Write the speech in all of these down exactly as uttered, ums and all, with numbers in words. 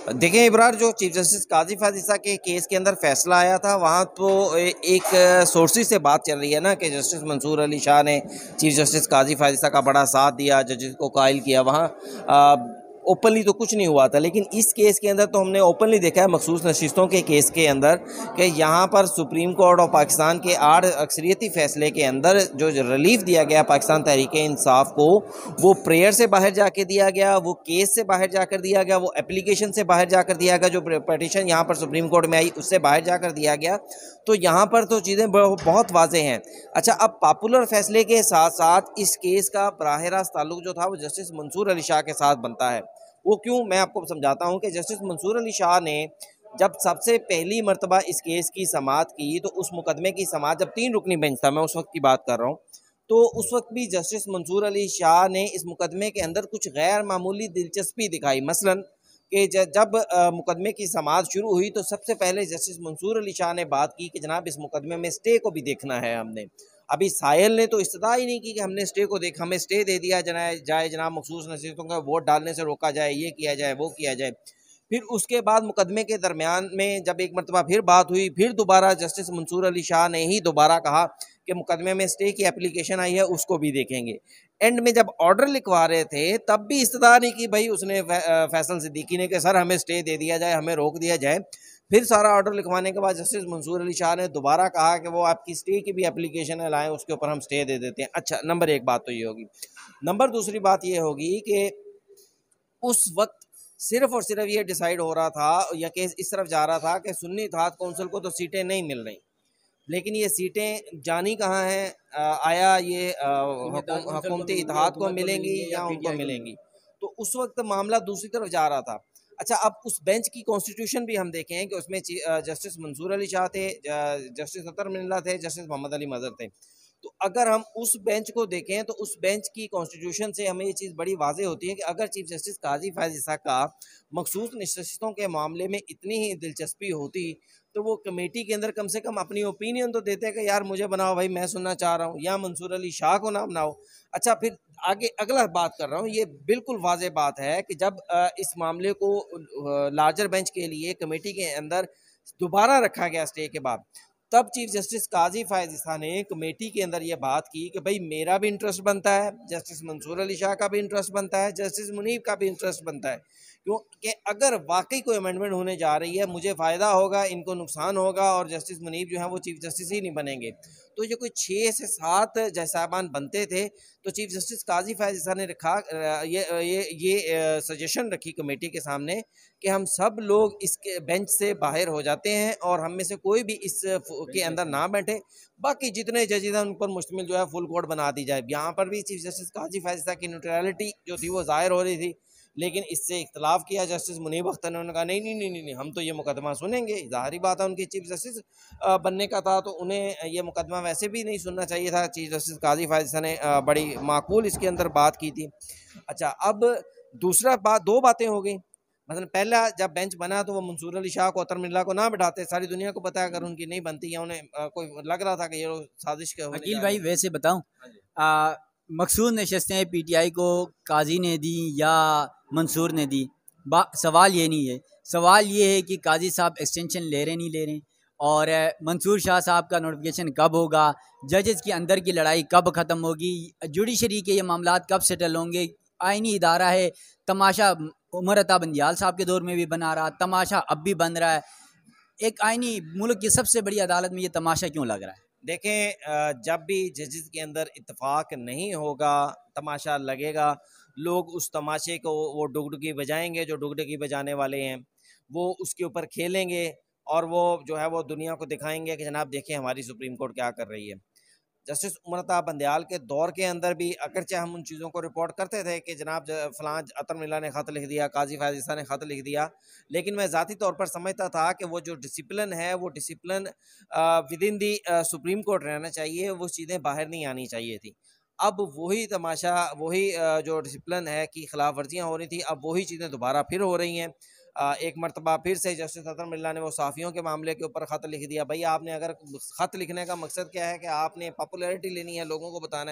देखें इबरार, जो chief justice काजी फायद ईसा के केस के अंदर फैसला आया था, वहाँ तो एक सोर्सेज से बात चल रही है ना कि जस्टिस मंसूर अली शाह ने चीफ जस्टिस काजी फायद ईसा का बड़ा साथ दिया, जजेस को कायल किया। वहाँ ओपनली तो कुछ नहीं हुआ था, लेकिन इस केस के अंदर तो हमने ओपनली देखा है मखसूस नशिस्तों के केस के अंदर कि यहाँ पर सुप्रीम कोर्ट और पाकिस्तान के आठ अक्सरियती फैसले के अंदर जो रिलीफ दिया गया पाकिस्तान तहरीक इंसाफ को, वो प्रेयर से बाहर जाके दिया गया, वो केस से बाहर जाकर दिया गया, वो एप्लीकेशन से बाहर जाकर दिया गया, जो पटिशन यहाँ पर सुप्रीम कोर्ट में आई उससे बाहर जाकर दिया गया। तो यहाँ पर तो चीज़ें बहुत वाजे हैं। अच्छा, अब पॉपुलर फैसले के साथ साथ इस केस का बराह रास्त ताल्लुक जो था वो जस्टिस मंसूर अली शाह के साथ बनता है। वो क्यों, मैं आपको समझाता हूँ कि जस्टिस मंसूर अली शाह ने जब सबसे पहली मरतबा इस केस की समाअत की, तो उस मुकदमे की समाअत जब तीन रुकनी बेंच था, मैं उस वक्त की बात कर रहा हूँ, तो उस वक्त भी जस्टिस मंसूर अली शाह ने इस मुकदमे के अंदर कुछ गैर मामूली दिलचस्पी दिखाई। मसलन कि जब मुकदमे की समाअत शुरू हुई तो सबसे पहले जस्टिस मंसूर अली शाह ने बात की कि जनाब इस मुकदमे में स्टे को भी देखना है हमने। अभी साहिल ने तो इस्तदा ही नहीं की कि हमने स्टे को देखा, हमें स्टे दे दिया जाए जनाब, मखसूस नसीहतों का वोट डालने से रोका जाए, ये किया जाए, वो किया जाए। फिर उसके बाद मुकदमे के दरमियान में जब एक मरतबा फिर बात हुई, फिर दोबारा जस्टिस मंसूर अली शाह ने ही दोबारा कहा कि मुकदमे में स्टे की एप्लीकेशन आई है, उसको भी देखेंगे। एंड में जब ऑर्डर लिखवा रहे थे तब भी इस्तदा नहीं की भाई उसने फैसल सिद्दीकी ने कि सर हमें स्टे दे दिया जाए, हमें रोक दिया जाए। फिर सारा ऑर्डर लिखवाने के बाद जस्टिस मंसूर अली शाह ने दोबारा कहा कि वो आपकी स्टे की भी एप्लीकेशन है लाएँ, उसके ऊपर हम स्टे दे देते हैं। अच्छा, नंबर एक बात तो ये होगी। नंबर दूसरी बात ये होगी कि उस वक्त सिर्फ और सिर्फ ये डिसाइड हो रहा था या केस इस तरफ जा रहा था कि सुन्नी इत्तेहाद कौंसिल को तो सीटें नहीं मिल रही, लेकिन ये सीटें जानी कहाँ हैं, आया ये हुकूमती इत्तेहाद को मिलेंगी या उनको मिलेंगी। तो उस वक्त मामला दूसरी तरफ जा रहा था। अच्छा, अब उस बेंच की कॉन्स्टिट्यूशन भी हम देखें कि उसमें जस्टिस मंसूर अली शाह थे, जस्टिस अतर मिल्ला थे, जस्टिस मोहम्मद अली मजहर थे। तो अगर हम उस बेंच को देखें तो उस बेंच की कॉन्स्टिट्यूशन से हमें ये चीज़ बड़ी वाजे होती है कि अगर चीफ जस्टिस काजी फायद ईसा का मखसूस नशिस्तों के मामले में इतनी ही दिलचस्पी होती तो वो कमेटी के अंदर कम से कम अपनी ओपिनियन तो देते कि यार मुझे बनाओ भाई, मैं सुनना चाह रहा हूँ, या मंसूर अली शाह को ना बनाओ। अच्छा, फिर आगे अगला बात कर रहा हूँ, ये बिल्कुल वाजे बात है कि जब इस मामले को लार्जर बेंच के लिए कमेटी के अंदर दोबारा रखा गया स्टे के बाद, तब चीफ जस्टिस काजी फायद ईसा ने कमेटी के अंदर ये बात की कि भाई मेरा भी इंटरेस्ट बनता है, जस्टिस मंसूर अली शाह का भी इंटरेस्ट बनता है, जस्टिस मुनीब का भी इंटरेस्ट बनता है, क्योंकि अगर वाकई कोई अमेंडमेंट होने जा रही है मुझे फ़ायदा होगा, इनको नुकसान होगा और जस्टिस मुनीब जो है वो चीफ जस्टिस ही नहीं बनेंगे। तो ये कोई छः से सात जज साहबान बनते थे, तो चीफ जस्टिस काजी फायद ईसा ने रखा ये ये ये सजेशन रखी कमेटी के सामने कि हम सब लोग इसके बेंच से बाहर हो जाते हैं और हम में से कोई भी इस के अंदर ना बैठे, बाकी जितने जजेस हैं उन पर मुश्तमिल जो है फुल कोर्ट बना दी जाए। यहाँ पर भी चीफ जस्टिस काजी फायद ईसा की न्यूट्रलिटी जो थी वो जाहिर हो रही थी, लेकिन इससे इख्तलाफ किया जस्टिस मुनीब अख्तर ने, उन्होंने कहा नहीं नहीं नहीं नहीं, नहीं हम तो ये मुकदमा सुनेंगे। ज़ाहिरी बात है उनकी चीफ जस्टिस बनने का था तो उन्हें ये मुकदमा वैसे भी नहीं सुनना चाहिए था। चीफ जस्टिस काजी फायद ईसा ने बड़ी माकूल इसके अंदर बात की थी। अच्छा, अब दूसरा बात, दो बातें हो गई। मतलब पहला जब बेंच बना तो वो मंसूर अली शाह को, अतर मिल्ला को ना बिठाते, सारी दुनिया को पता है अगर उनकी नहीं बनती या उन्हें कोई लग रहा था कि ये साजिश के होने अकील भाई वैसे बताऊं, मखसूस नशस्तें पीटीआई को काजी ने दी या मंसूर ने दी, सवाल ये नहीं है। सवाल ये है कि काजी साहब एक्सटेंशन ले रहे नहीं ले रहे, और मंसूर शाह साहब का नोटिफिकेशन कब होगा, जजेस के अंदर की लड़ाई कब ख़त्म होगी, जुडिशरी के ये मामला कब सेटल होंगे। आइनी इदारा है, तमाशा उमर अता बंदियाल साहब के दौर में भी बना रहा, तमाशा अब भी बन रहा है। एक आइनी मुल्क की सबसे बड़ी अदालत में ये तमाशा क्यों लग रहा है? देखें, जब भी जजेस के अंदर इत्तेफाक नहीं होगा तमाशा लगेगा। लोग उस तमाशे को वो डुगडुगी बजाएंगे, जो डुगडुगी बजाने वाले हैं वो उसके ऊपर खेलेंगे और वो जो है वो दुनिया को दिखाएंगे कि जनाब देखिए हमारी सुप्रीम कोर्ट क्या कर रही है। जस्टिस उमर अता बंदियाल के दौर के अंदर भी अगरचे हम उन चीज़ों को रिपोर्ट करते थे कि जनाब फलां अतर मिल्ला ने ख़त लिख दिया, काजी फायद ईसा ने ख़त लिख दिया, लेकिन मैं ज़ाती तौर पर समझता था कि वो जो डिसिप्लिन है वो discipline within the supreme court रहना चाहिए, वो चीज़ें बाहर नहीं आनी चाहिए थी। अब वही तमाशा, वही जो डिसिप्लिन है की खिलाफ वर्जियाँ हो रही थी, अब वही चीज़ें दोबारा फिर हो रही हैं। एक मरतबा फिर से जस्टिस अतर मिल्ला ने वो साफ़ियों के मामले के ऊपर ख़त लिख दिया। भाई आपने अगर ख़त लिखने का मकसद क्या है कि आपने पॉपुलैरिटी लेनी है, लोगों को बताना है,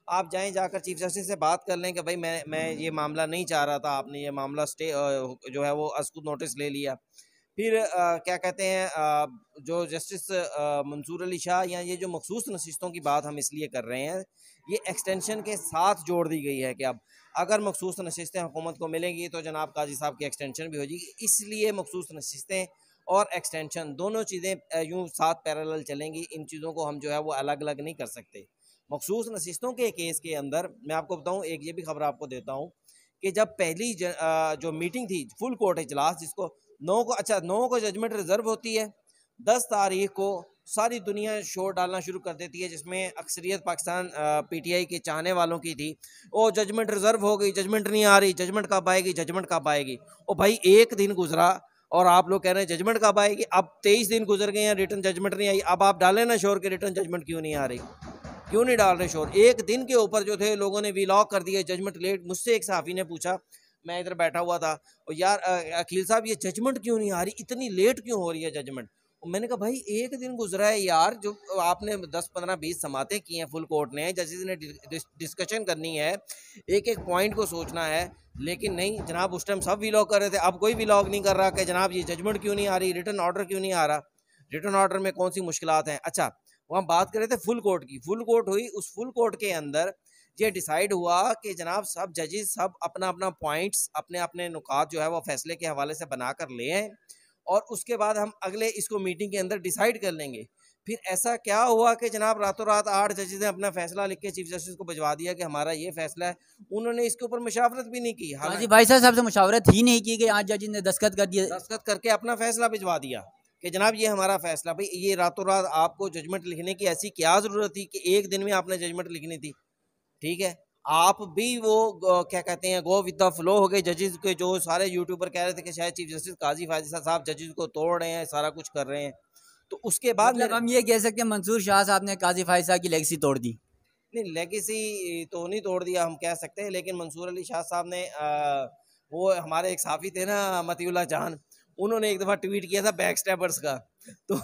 आप जाएं, जाकर चीफ जस्टिस से बात कर लें कि भाई मैं मैं ये मामला नहीं चाह रहा था, आपने ये मामला स्टे जो है वो अस्कुत नोटिस ले लिया। फिर आ, क्या कहते हैं आ, जो जस्टिस मंसूर अली शाह या ये जो मखसूस नशिस्तों की बात हम इसलिए कर रहे हैं, ये एक्सटेंशन के साथ जोड़ दी गई है कि अब अगर मखसूस नशिस्तें हुकूमत को मिलेंगी तो जनाब काजी साहब की एक्सटेंशन भी हो जाएगी, इसलिए मखसूस नशिस्तें और एक्सटेंशन दोनों चीज़ें यूँ साथ पैरेलल चलेंगी। इन चीज़ों को हम जो है वो अलग अलग नहीं कर सकते। मखसूस नशिस्तों के केस के अंदर मैं आपको बताऊँ, एक ये भी खबर आपको देता हूँ कि जब पहली ज, आ, जो मीटिंग थी फुल कोर्ट इजलास, जिसको नौ को अच्छा नौ को जजमेंट रिजर्व होती है, दस तारीख को सारी दुनिया शोर डालना शुरू कर देती है, जिसमें अक्सरियत पाकिस्तान पीटीआई के चाहने वालों की थी। ओ जजमेंट रिजर्व हो गई, जजमेंट नहीं आ रही, जजमेंट कब आएगी, जजमेंट कब आएगी। ओ भाई एक दिन गुजरा और आप लोग कह रहे हैं जजमेंट कब आएगी। अब तेईस दिन गुजर गए हैं, रिटर्न जजमेंट नहीं आई। अब आप डालें ना शोर के रिटर्न जजमेंट क्यों नहीं आ रही, क्यों नहीं डाल रहे शोर। एक दिन के ऊपर जो थे लोगों ने वीलॉग कर दिए, जजमेंट लेट। मुझसे एक सहाफ़ी ने पूछा, मैं इधर बैठा हुआ था, और यार अखिल साहब ये जजमेंट क्यों नहीं आ रही, इतनी लेट क्यों हो रही है जजमेंट। मैंने कहा भाई एक दिन गुजरा है यार, जो आपने दस पंद्रह बीस समातें की हैं फुल कोर्ट ने, जजेस ने डिस्कशन करनी है, एक एक पॉइंट को सोचना है, लेकिन नहीं जनाब उस टाइम सब वीलॉग कर रहे थे। अब कोई वीलॉग नहीं कर रहा कि जनाब ये जजमेंट क्यों नहीं आ रही, रिटर्न ऑर्डर क्यों नहीं आ रहा, रिटर्न ऑर्डर में कौन सी मुश्किलात हैं। अच्छा वहाँ बात कर रहे थे फुल कोर्ट की, फुल कोर्ट हुई, उस फुल कोर्ट के अंदर ये डिसाइड हुआ कि जनाब सब जजेस सब अपना अपना पॉइंट्स अपने अपने नुकात जो है वो फैसले के हवाले से बना कर ले आए, और उसके बाद हम अगले इसको मीटिंग के अंदर डिसाइड कर लेंगे। फिर ऐसा क्या हुआ कि जनाब रातों रात आठ जजेस ने अपना फैसला लिख के चीफ जस्टिस को भिजवा दिया कि हमारा ये फैसला है। उन्होंने इसके ऊपर मुशावरत भी नहीं की, हालांकि भाई साहब से मुशावरत ही नहीं की गई, आज जज ने दस्तखत कर दिया, दस्तखत करके अपना फैसला भिजवा दिया कि जनाब ये हमारा फैसला। भाई ये रातों रात आपको जजमेंट लिखने की ऐसी क्या ज़रूरत थी कि एक दिन में आपने जजमेंट लिखनी थी। ठीक है, आप भी वो क्या कहते हैं गो विद द फ्लो हो गए जजेस के, जो सारे यूट्यूबर कह रहे थे कि शायद चीफ जस्टिस काजी फायदा साहब जजेस को तोड़ रहे हैं, सारा कुछ कर रहे हैं। तो उसके बाद मतलब हम ये कह सकते हैं मंसूर शाह साहब ने काजी फायदा की लेगेसी तोड़ दी। नहीं, लेगेसी तो नहीं तोड़ दिया हम कह सकते हैं, लेकिन मंसूर अली शाह साहब ने आ, वो हमारे एक साफ़ी थे ना मतीउल्लाह जान, उन्होंने एक दफ़ा ट्वीट किया था बैक स्टैपर्स का। तो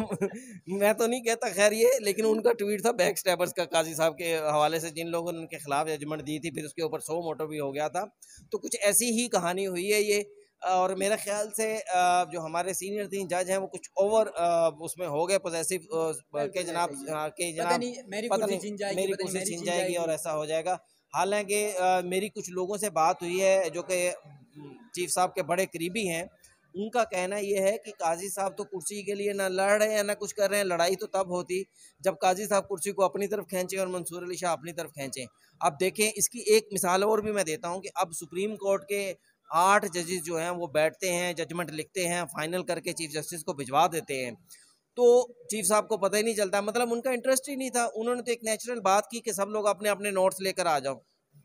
मैं तो नहीं कहता खैर ये, लेकिन उनका ट्वीट था बैक स्टैपर्स का काजी साहब के हवाले से, जिन लोगों ने उनके खिलाफ जजमेंट दी थी, फिर उसके ऊपर सो मोटो भी हो गया था। तो कुछ ऐसी ही कहानी हुई है ये। और मेरा ख्याल से जो हमारे सीनियर तीन जज हैं वो कुछ ओवर उसमें हो गए पोजेसिव के जनाब के जनाब मेरी पता कुर्सी नहीं छीन जाएगी, मेरी पता नहीं कुर्सी मेरी छीन छीन जाएगी जाएगी। और ऐसा हो जाएगा। हालांकि मेरी कुछ लोगों से बात हुई है जो कि चीफ साहब के बड़े करीबी हैं, उनका कहना यह है कि काजी साहब तो कुर्सी के लिए ना लड़ रहे हैं ना कुछ कर रहे हैं। लड़ाई तो तब होती जब काजी साहब कुर्सी को अपनी तरफ खींचें और मंसूर अली शाह अपनी तरफ खींचें। अब देखें, इसकी एक मिसाल और भी मैं देता हूं कि अब सुप्रीम कोर्ट के आठ जजेस जो हैं वो बैठते हैं, जजमेंट लिखते हैं, फाइनल करके चीफ जस्टिस को भिजवा देते हैं। तो चीफ साहब को पता ही नहीं चलता, मतलब उनका इंटरेस्ट ही नहीं था। उन्होंने तो एक नेचुरल बात की कि सब लोग अपने अपने नोट्स लेकर आ जाओ,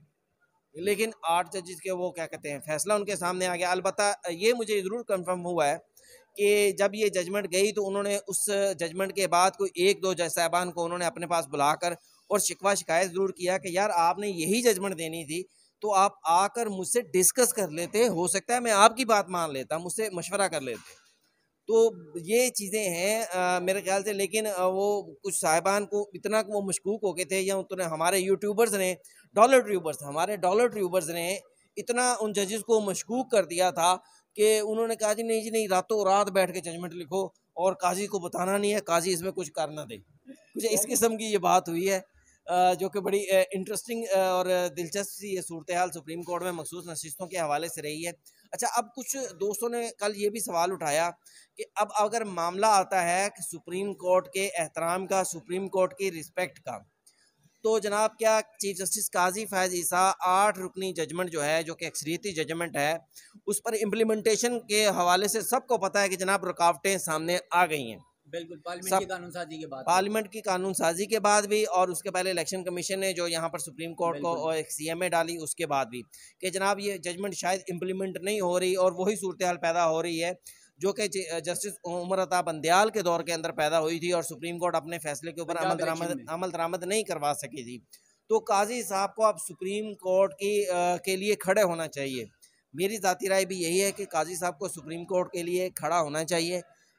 लेकिन आठ जजेस के वो क्या कहते हैं फैसला उनके सामने आ गया। अलबत्ता ये मुझे ज़रूर कंफर्म हुआ है कि जब ये जजमेंट गई तो उन्होंने उस जजमेंट के बाद कोई एक दो जज साहबान को उन्होंने अपने पास बुलाकर और शिकवा शिकायत ज़रूर किया कि यार आपने यही जजमेंट देनी थी तो आप आकर मुझसे डिस्कस कर लेते, हो सकता है मैं आपकी बात मान लेता, मुझसे मशवरा कर लेते। तो ये चीज़ें हैं मेरे ख्याल से। लेकिन आ, वो कुछ साहिबान को इतना वो मशकूक हो गए थे, या उतने हमारे यूट्यूबर्स ने डॉलर ट्यूबर्स हमारे डॉलर ट्यूबर्स ने इतना उन जजेस को मशकूक कर दिया था कि उन्होंने कहा जी नहीं जी नहीं, रातों रात बैठ के जजमेंट लिखो और काजी को बताना नहीं है, काजी इसमें कुछ कर ना दे। कुछ इस किस्म की ये बात हुई है, जो कि बड़ी इंटरेस्टिंग और दिलचस्प सी ये सूरत हाल सुप्रीम कोर्ट में मखसूस नशिस्तों के हवाले से रही है। अच्छा, अब कुछ दोस्तों ने कल ये भी सवाल उठाया कि अब अगर मामला आता है कि सुप्रीम कोर्ट के एहतराम का, सुप्रीम कोर्ट की रिस्पेक्ट का, तो जनाब क्या चीफ जस्टिस काजी फैज़ ईसा आठ रुकनी जजमेंट जो है, जो कि अक्सरियती जजमेंट है, उस पर इम्प्लीमेंटेशन के हवाले से सबको पता है कि जनाब रुकावटें सामने आ गई हैं। बिल्कुल, पार्लियामेंट की कानून साजी के बाद पार्लियामेंट की कानून साजी के बाद भी, और उसके पहले इलेक्शन कमीशन ने जो यहाँ पर सुप्रीम कोर्ट को और एक सी एम ए डाली उसके बाद भी, कि जनाब ये जजमेंट शायद इम्प्लीमेंट नहीं हो रही, और वही सूरत हाल पैदा हो रही है जो कि जस्टिस उमर अता बंदयाल के दौर के अंदर पैदा हुई थी, और सुप्रीम कोर्ट अपने फैसले के ऊपर अमल दरामद अमल दरामद नहीं करवा सकी थी। तो काजी साहब को अब सुप्रीम कोर्ट की आ, के लिए खड़े होना चाहिए। मेरी ज़ाती राय भी यही है कि काजी साहब को सुप्रीम कोर्ट के लिए खड़ा होना चाहिए।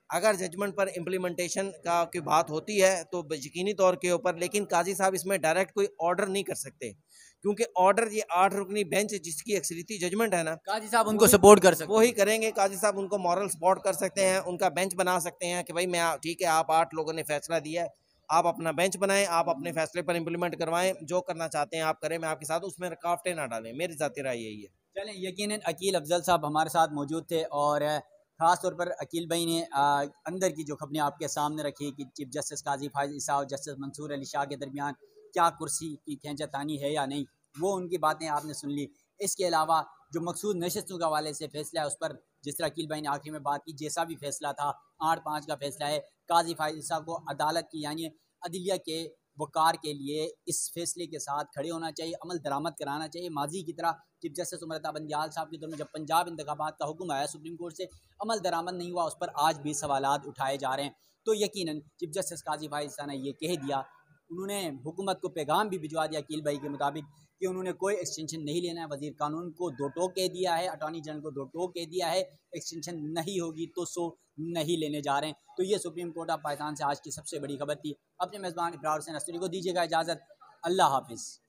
अगर जजमेंट पर इम्प्लीमेंटेशन का की बात होती है तो यकीनी तौर के ऊपर, लेकिन काजी साहब इसमें डायरेक्ट कोई ऑर्डर नहीं कर सकते, क्योंकि ऑर्डर ये आठ रुकनी बेंच जिसकी एक्सलिटी जजमेंट है ना, काजी साहब उनको सपोर्ट कर सकते वो ही हैं। करेंगे। काजी साहब उनको मॉरल सपोर्ट कर सकते हैं, उनका बेंच बना सकते हैं कि भाई मैं ठीक है, आप आठ लोगों ने फैसला दिया है, आप अपना बेंच बनाएं, आप अपने फैसले पर इम्प्लीमेंट करवाएं, जो करना चाहते हैं आप करें, मैं आपके साथ, उसमें रुकावटें ना डालें। मेरी ज़ाती राय यही है। चलें, यकीनन अकील अफजल साहब हमारे साथ मौजूद थे और ख़ास तौर पर अकील भाई ने आ, अंदर की जो खबरें आपके सामने रखी कि चीफ जस्टिस काजी फायज़ ईसा और जस्टिस मंसूर अली शाह के दरमियान क्या कुर्सी की खींचातानी है या नहीं, वो उनकी बातें आपने सुन ली। इसके अलावा जो मकसूद नशस्तों के हवाले से फैसला है उस पर जिस तरह अकील भाई ने आखिर में बात की, जैसा भी फैसला था आठ पाँच का फैसला है, काजी फायज़ ईसा को अदालत की यानी अदलिया के वकार के लिए इस फैसले के साथ खड़े होना चाहिए, अमल दरामद कराना चाहिए। माजी की तरह चीफ जस्टिस उमरता बंदियाल साहब के दौर में जब पंजाब इंतखाबात का हुक्म आया सुप्रीम कोर्ट से, अमल दरामद नहीं हुआ, उस पर आज भी सवालात उठाए जा रहे हैं। तो यकीनन चीफ जस्टिस काजी फायज़ ईसा ने ये कह दिया, उन्होंने हुकूमत को पैगाम भी भिजवा दिया अकील भाई के मुताबिक कि उन्होंने कोई एक्सटेंशन नहीं लेना है। वजीर कानून को दो टोक कह दिया है, अटॉर्नी जनरल को दो टोक कह दिया है, एक्सटेंशन नहीं होगी तो सो नहीं लेने जा रहे हैं। तो ये सुप्रीम कोर्ट ऑफ पाकिस्तान से आज की सबसे बड़ी खबर थी। अपने मेज़बान इब्रार हुसैन अस्टूरी को दीजिएगा इजाज़त। अल्लाह हाफिज़।